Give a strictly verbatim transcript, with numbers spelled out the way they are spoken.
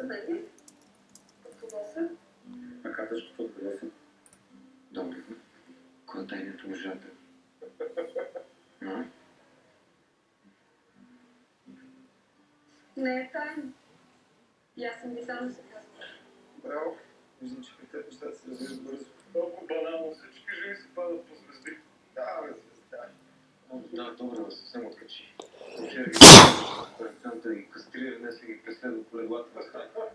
нали? Какво са? А катъчкото от къде са? Добре. Кой е тайният лъжател? А? Не е тайно. И аз съм ви само се казвам. Браво! Виждам, че при теб нещата се развиват бързо. Толкова банално всички жени се падат по звезди. Да, бе, звезда. Да, добре, да съвсем откачи. Вчера ги реакционната ги кастрира, днес ги преследва по леглата.